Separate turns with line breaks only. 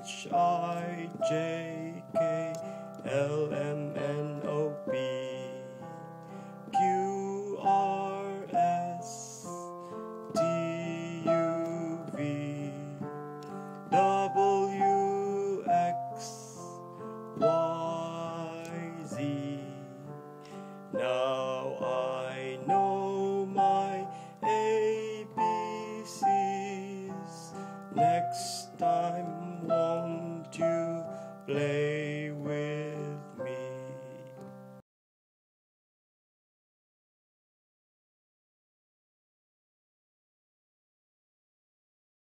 H I J K L M N O P Q R S T U V W X Y Z. Now I know my ABCs. Next time, won't you play